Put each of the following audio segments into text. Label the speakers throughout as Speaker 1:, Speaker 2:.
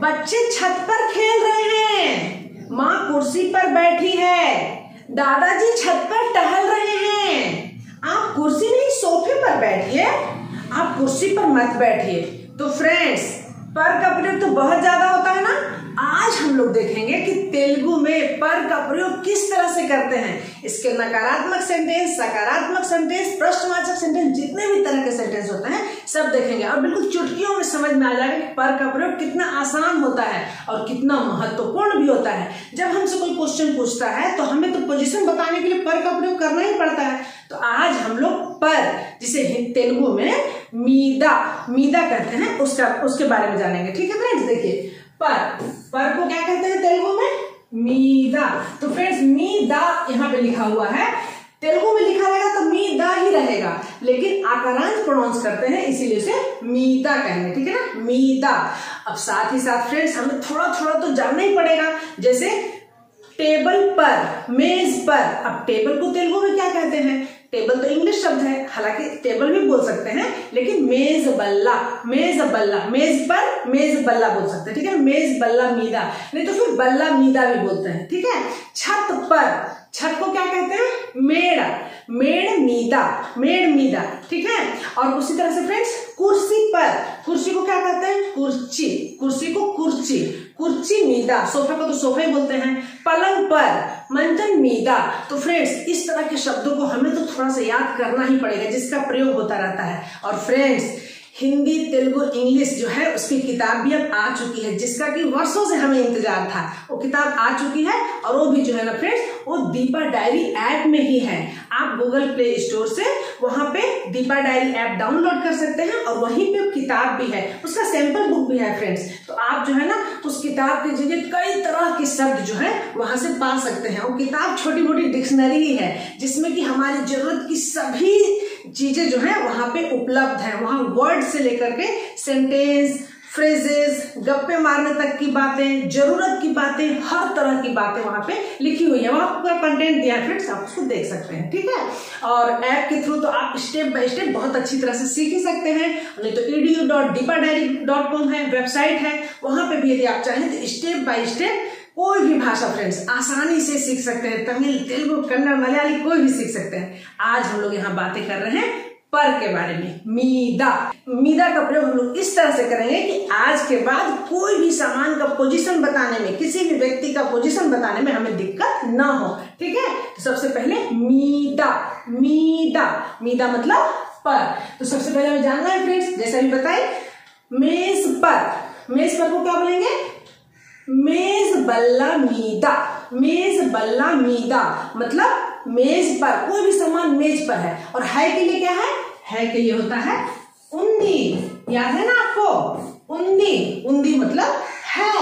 Speaker 1: बच्चे छत पर खेल रहे हैं, माँ कुर्सी पर बैठी है, दादाजी छत पर टहल रहे हैं। आप कुर्सी नहीं सोफे पर बैठिए, आप कुर्सी पर मत बैठिए। तो फ्रेंड्स, पर का प्रयोग तो बहुत ज्यादा होता है ना। आज हम लोग देखेंगे कि तेलुगु में पर का प्रयोग किस तरह से करते हैं। इसके नकारात्मक सेंटेंस, सकारात्मक सेंटेंस, प्रश्नवाचक सेंटेंस, जितने भी तरह के सेंटेंस होते हैं सब देखेंगे और बिल्कुल चुटकियों में समझ में आ जाएगा कि पर का प्रयोग कितना आसान होता है और कितना महत्वपूर्ण भी होता है। जब हमसे कोई क्वेश्चन पूछता है तो हमें तो पोजीशन बताने के लिए पर का प्रयोग करना ही पड़ता है। तो आज हम लोग पर, जिसे तेलुगु में मीदा कहते हैं, उसके बारे में जानेंगे। ठीक है फ्रेंड्स, देखिए पर को क्या कहते हैं तेलुगु में? मीदा। तो फ्रेंड्स, मीदा यहाँ पे लिखा हुआ है, तेलुगु में लिखा रहेगा तो मीदा ही रहेगा, लेकिन आकारांत प्रोनाउंस करते हैं इसीलिए उसे मीदा कहेंगे। ठीक है ना, मीदा। अब साथ ही साथ फ्रेंड्स हमें थोड़ा थोड़ा तो जानना ही पड़ेगा, जैसे टेबल पर, मेज पर। अब टेबल को तेलुगु में क्या कहते हैं? टेबल तो इंग्लिश शब्द है, हालांकि टेबल भी बोल सकते हैं, लेकिन मेज बल्ला, मेज पर मेज बल्ला बोल सकते हैं। ठीक है, मेज बल्ला मीदा, नहीं तो फिर बल्ला मीदा भी बोलते हैं। ठीक है, छत पर, छत को क्या कहते हैं? मेड़ मीदा। ठीक है, और उसी तरह से फ्रेंड्स कुर्सी पर, कुर्सी को क्या कहते हैं? कुर्सी को कुर्ची मीदा। सोफे को तो सोफा ही बोलते हैं। पलंग पर मंचन मीदा। तो फ्रेंड्स, इस तरह के शब्दों को हमें तो थोड़ा सा याद करना ही पड़ेगा, जिसका प्रयोग होता रहता है। और फ्रेंड्स, हिंदी, तेलुगु, इंग्लिश जो है उसकी किताब भी अब आ चुकी है, जिसका कि वर्षों से हमें इंतजार था। वो किताब आ चुकी है और वो भी जो है ना फ्रेंड्स, वो दीपा डायरी ऐप में ही है। आप गूगल प्ले स्टोर से वहां पे दीपा डायरी ऐप डाउनलोड कर सकते हैं और वहीं पे किताब भी है, उसका सैंपल बुक भी है फ्रेंड्स। तो आप जो है ना उस किताब के जरिए कई तरह के शब्द जो है वहां से पा सकते हैं। वो किताब छोटी मोटी डिक्शनरी ही है, जिसमें कि हमारी जरूरत की सभी चीजें जो है वहां पे उपलब्ध है। वहां वर्ड से लेकर के सेंटेंस, फ्रेजेस, गप्पे मारने तक की बातें, जरूरत की बातें, हर तरह की बातें वहां पे लिखी हुई है। वहां पूरा कंटेंट दिया है फ्रेंड्स, आप उसको देख सकते हैं। ठीक है, और ऐप के थ्रू तो आप स्टेप बाय स्टेप बहुत अच्छी तरह से सीख ही सकते हैं। नहीं तो edu.dipadiary.com है, वेबसाइट है, वहां पे भी यदि आप चाहें तो स्टेप बाय स्टेप कोई भी भाषा फ्रेंड्स आसानी से सीख सकते हैं। तमिल, तेलुगु, कन्नड़, मलयाली कोई भी सीख सकते हैं। आज हम लोग यहाँ बातें कर रहे हैं पर के बारे में। मीदा का प्रयोग हम लोग इस तरह से करेंगे कि आज के बाद कोई भी सामान का पोजीशन बताने में, किसी भी व्यक्ति का पोजीशन बताने में हमें दिक्कत ना हो। ठीक है, तो सबसे पहले मीदा मतलब पर। तो सबसे पहले हमें जानना है फ्रेंड्स, जैसे अभी बताए, मेज पर को क्या बोलेंगे? मेज बल्ला मीदा मतलब मेज पर, कोई भी सामान मेज पर है। और है के लिए क्या है? है के लिए होता है उंदी। याद है ना आपको? उंदी मतलब है,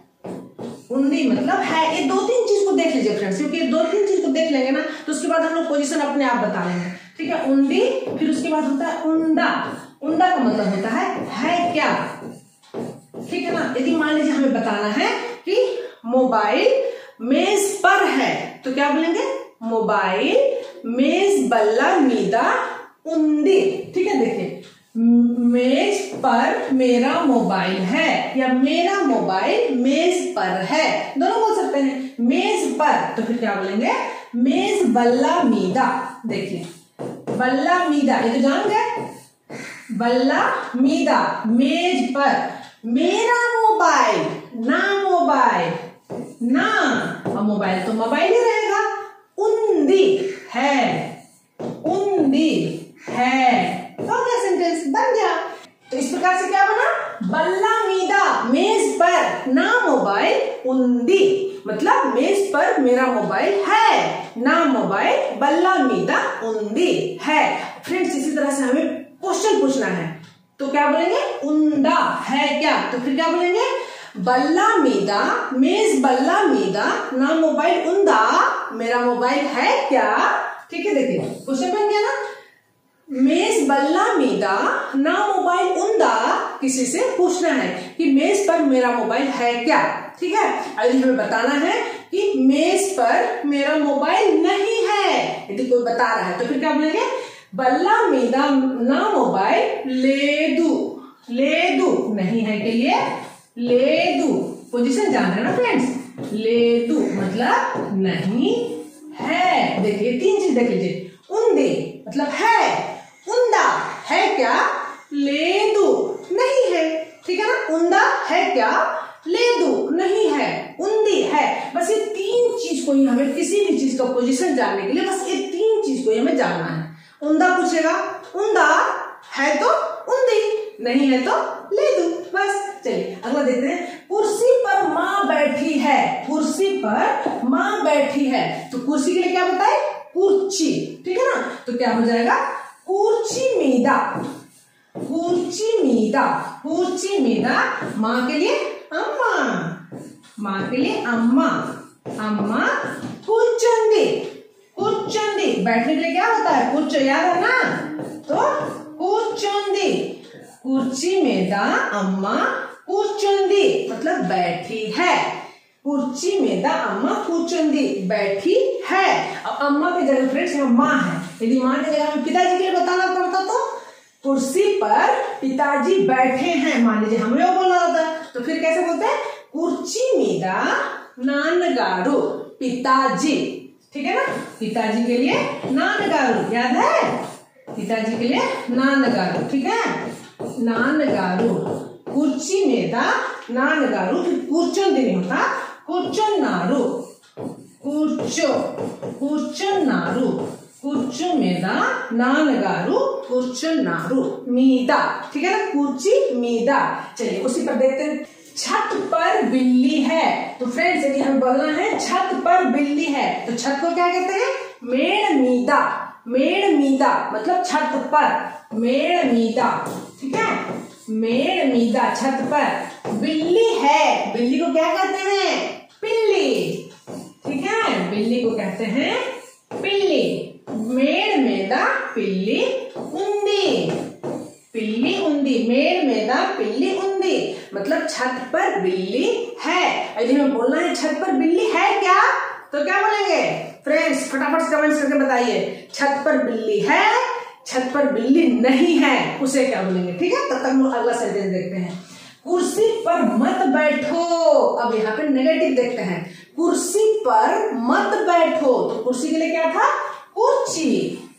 Speaker 1: ये दो तीन चीज को देख लीजिए फ्रेंड्स, क्योंकि दो तीन चीज को देख लेंगे ना तो उसके बाद हम लोग पोजीशन अपने आप बता लेंगे। ठीक है, उंदी, फिर उसके बाद होता है उंडा का मतलब होता है क्या। ठीक है ना, यदि मान लीजिए हमें बताना है कि मोबाइल मेज पर है तो क्या बोलेंगे? मोबाइल मेज बल्ला मीदा उंदी। ठीक है, देखिए, मेज पर मेरा मोबाइल है या मेरा मोबाइल मेज पर है, दोनों बोल सकते हैं। मेज पर तो फिर क्या बोलेंगे? मेज बल्ला मीदा। देखिए, बल्ला मीदा, ये तो जान गए, बल्ला मीदा मेज पर, मेरा मोबाइल ना, अब मोबाइल तो मोबाइल ही रहेगा। उंदी है, तो क्या सेंटेंस बन गया। तो इस प्रकार से क्या बना? बल्ला मीदा मेज पर, ना मोबाइल उंदी, मतलब मेज पर मेरा मोबाइल है, ना मोबाइल बल्ला मीदा उंदी है। फ्रेंड्स, इसी तरह से हमें क्वेश्चन पूछना है तो क्या बोलेंगे? उंदा है क्या, तो फिर क्या बोलेंगे? बल्ला मीदा, मेज बल्ला मीदा, ना मोबाइल उंदा, मेरा मोबाइल है क्या। ठीक है, देखिए क्वेश्चन बन गया ना। मेज बल्ला मीदा, ना मोबाइल उंदा, किसी से पूछना है कि मेज पर मेरा मोबाइल है क्या। ठीक है, यदि हमें बताना है कि मेज पर मेरा मोबाइल नहीं है, यदि कोई बता रहा है तो फिर क्या बोलेंगे? बल्ला मीदा ना मोबाइल लेदू, नहीं है के लिए लेदू, पोजीशन जान रहे ना फ्रेंड्स, लेदू मतलब नहीं है। देखिए तीन चीज देख लीजिए, उंदे मतलब है, उंदा है क्या, लेदू नहीं है, ठीक है ना, उंदा है क्या, लेदू नहीं है, उंदी है। बस ये तीन चीज को ही हमें, किसी भी चीज का पोजीशन जानने के लिए बस ये तीन चीज को ही हमें जानना है। उंदा पूछेगा, उंदा है तो उंदी, नहीं है तो लेदू, बस। चलिए अगला देखते हैं, कुर्सी पर माँ बैठी है, कुर्सी पर माँ बैठी है, तो कुर्सी के लिए क्या बताए, कुर्ची, ठीक है ना, तो क्या हो जाएगा, कुर्ची मीदा, कुर्ची मीदा, कुर्ची मीदा। माँ के लिए अम्मा, माँ के लिए अम्मा, अम्मा कुर्चुंदी, कुर्चुंदी बैठने के लिए क्या होता है, कुर्च, याद है ना, तो कुर्चुंदी, कुर्ची मेदा अम्मा कुर्चुंदी मतलब बैठी है, कुर्ची मेदा अम्मा कुर्चुंदी बैठी है। अब अम्मा की जगह फ्रेंड्स यहाँ माँ है, यदि माँ की जगह हमें पिताजी के लिए बताना पड़ता तो कुर्सी पर पिताजी बैठे हैं, मान लीजिए हमें वो बोलना होता, तो फिर कैसे बोलते हैं, कुर्ची मीदा नानगारू, पिताजी, ठीक है ना, पिताजी के लिए नानगारू, याद है, पिताजी के लिए नानगारू, ठीक है, नानगारू, कुर्ची मेदा नानगारू, कुर्चुंदी नहीं होता, कुर्चुन्नारू, कुर्चो, कुर्चुन्नारू, कुर्चु मेदा नानगारू, कुर्चुन्नारू, मीदा, ठीक है ना, कुर्ची मीदा। चलिए उसी पर देखते हैं, छत पर बिल्ली है, तो फ्रेंड्स यदि हमें बोलना है छत पर बिल्ली है, तो छत को क्या कहते हैं, मेड़ मीदा, मेड़ मीदा मतलब छत पर, मेड़ मीदा, ठीक है, मेड़ मीदा छत पर। बिल्ली है, बिल्ली को क्या कहते हैं, पिल्ली, ठीक है, बिल्ली को कहते हैं पिल्ली। मेड़ मेदा पिल्ली उंदी, पिल्ली उंदी, मेड़ मेदा पिल्ली उंदी मतलब छत पर बिल्ली है। यदि हमें बोलना है छत पर बिल्ली है क्या, तो क्या बोलेंगे फ्रेंड्स, फटाफट से कमेंट्स करके बताइए, छत पर बिल्ली है, छत पर बिल्ली नहीं है, उसे क्या बोलेंगे, ठीक है। तब तक हम अगला सेंटेंस देखते हैं, कुर्सी पर मत बैठो। अब यहाँ पे नेगेटिव देखते हैं, कुर्सी पर मत बैठो, तो कुर्सी के लिए क्या था, कुर्ची,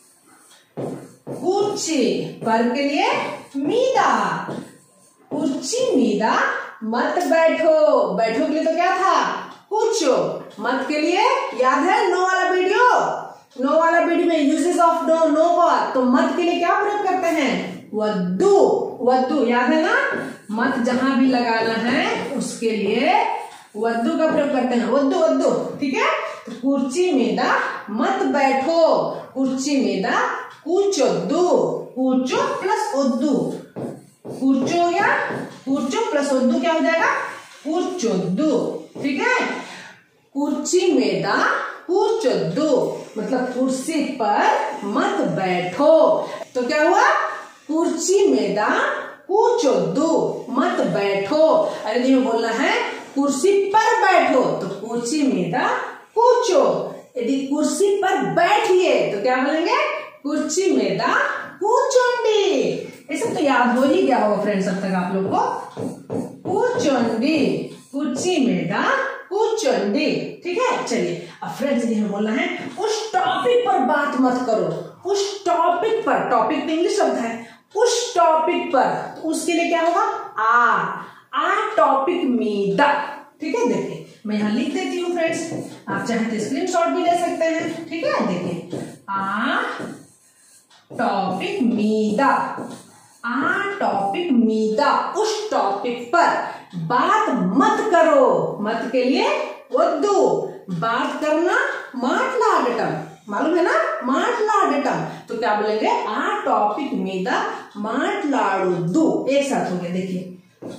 Speaker 1: कुर्ची, पर के लिए मीदा, कुर्ची मीदा, मत बैठो, बैठो के लिए तो क्या था, कुर्चो, मत के लिए याद है नो वाला वीडियो, नो वाला वीडियो में यूजेस ऑफ नो, नो का, तो मत के लिए क्या प्रयोग करते हैं, वद्दू, वद्दू, याद है ना, मत जहां भी लगाना है उसके लिए वद्दू का प्रयोग करते हैं, वद्दू वद्दू, ठीक है। तो कुर्ची मेदा मत बैठो, कुर्ची मेदा कूचोद्दू, कूचो प्लस ओद्दू, कूचो या कूचो प्लस ओद्दू क्या हो जाएगा, कूचोद्दू, ठीक है। कुर्ची मेदा कूचोद्दू मतलब कुर्सी पर मत बैठो, तो क्या हुआ, कुर्ची मेदा कूचोद्दू मत बैठो। अरे यदि बोलना है कुर्सी पर बैठो, तो कुर्सी मेदा कूचो, यदि कुर्सी पर बैठिए तो क्या बोलेंगे, कुर्सी मेदा कूचोंडी। ये सब तो याद हो ही गया होगा फ्रेंड्स अब तक आप लोग को, कूचोंडी, कुर्सी मेदा कूचोंडी, ठीक है। चलिए अब फ्रेंड्स यदि हमें बोलना है उस टॉपिक पर बात मत करो, उस टॉपिक पर, टॉपिक में इंग्लिश शब्द है, उस टॉपिक पर, तो उसके लिए क्या होगा, आ टॉपिक मीदा, ठीक है। देखिए मैं यहाँ लिख देती हूँ फ्रेंड्स, आप चाहे तो स्क्रीनशॉट भी ले सकते हैं, ठीक है। देखिए आ टॉपिक मीदा, आ टॉपिक मीदा, उस टॉपिक पर बात मत करो, मत के लिए वद्दू, बात करना माटलाडटम, मालूम है ना, माटलाडटम, तो क्या बोलेंगे, आ टॉपिक मीदा माटलाडुद्दू, एक साथ हो गया, देखिए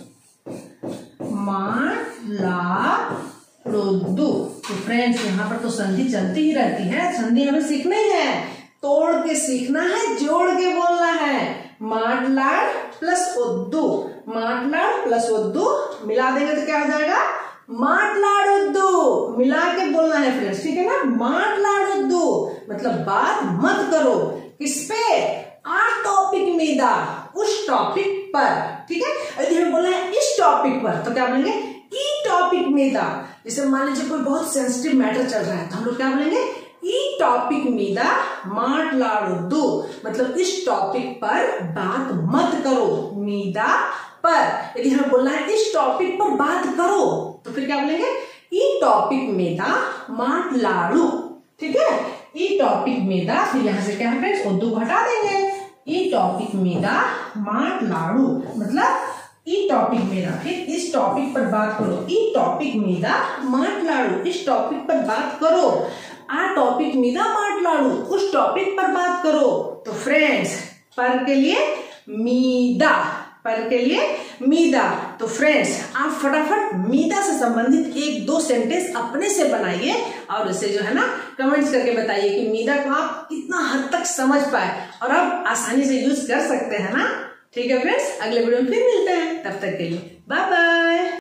Speaker 1: माटलाडुद्दू। तो फ्रेंड्स यहाँ पर तो संधि चलती ही रहती है, संधि हमें सीखना ही है, तोड़ के सीखना है, जोड़ के बोलना है, माटलाड प्लस उद्दू, माटलाड प्लस उद्दू मिला देंगे तो क्या हो जाएगा, माटलाडुद्दू, मिला के बोलना है फ्रेंड्स, ठीक है ना, माटलाडुद्दू मतलब बात मत करो, किस पे, आ टॉपिक मीदा, उस टॉपिक पर, ठीक है। यदि हमें बोला है इस टॉपिक पर तो क्या बोलेंगे ई टॉपिक మీద। जैसे मान लीजिए कोई बहुत सेंसिटिव मैटर चल रहा है तो हम लोग क्या बोलेंगे ఈ टॉपिक మీద మాట్లాడొద్దు, मतलब इस टॉपिक पर बात मत करो। मीदा पर, यदि हमें बोलना है इस टॉपिक पर बात करो तो फिर क्या बोलेंगे ఈ टॉपिक మీద మాట్లాడు, ठीक है। ఈ टॉपिक మీద, फिर यहाँ से क्या है फ्रेंड्स उर्दू हटा देंगे। ఈ टॉपिक మీద మాట్లాడు मतलब ఈ टॉपिक మీద, फिर इस टॉपिक पर बात करो। ఈ टॉपिक మీద మాట్లాడు, इस टॉपिक पर बात करो। आ टॉपिक మీద మాట్లాడు, उस टॉपिक पर बात करो। तो फ्रेंड्स पर के लिए मीदा, पर के लिए मीदा। तो फ्रेंड्स आप फटाफट मीदा से संबंधित एक दो सेंटेंस अपने से बनाइए और उसे जो है ना कमेंट्स करके बताइए कि मीदा को आप कितना हद तक समझ पाए और आप आसानी से यूज कर सकते हैं ना। ठीक है फ्रेंड्स, अगले वीडियो में फिर मिलते हैं, तब तक के लिए बाय बाय।